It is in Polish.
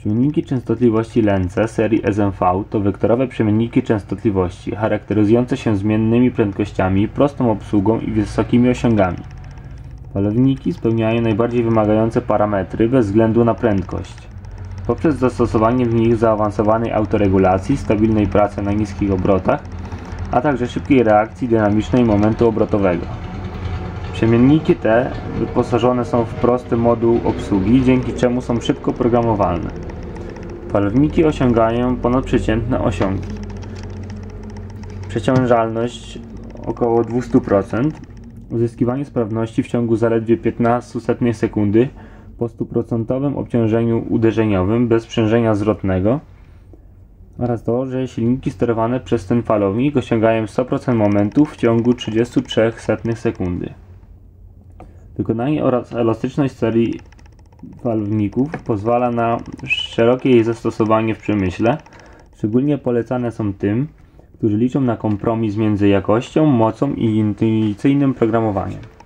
Przemienniki częstotliwości Lenz'e serii SMV to wektorowe przemienniki częstotliwości charakteryzujące się zmiennymi prędkościami, prostą obsługą i wysokimi osiągami. Falowniki spełniają najbardziej wymagające parametry bez względu na prędkość. Poprzez zastosowanie w nich zaawansowanej autoregulacji, stabilnej pracy na niskich obrotach, a także szybkiej reakcji dynamicznej momentu obrotowego. Przemienniki te wyposażone są w prosty moduł obsługi, dzięki czemu są szybko programowalne. Falowniki osiągają ponadprzeciętne osiągi. Przeciążalność około 200%, uzyskiwanie sprawności w ciągu zaledwie 0,15 sekundy po 100% obciążeniu uderzeniowym bez sprzężenia zwrotnego oraz to, że silniki sterowane przez ten falownik osiągają 100% momentu w ciągu 0,33 sekundy. Wykonanie oraz elastyczność serii falowników pozwala na szerokie jej zastosowanie w przemyśle. Szczególnie polecane są tym, którzy liczą na kompromis między jakością, mocą i intuicyjnym programowaniem.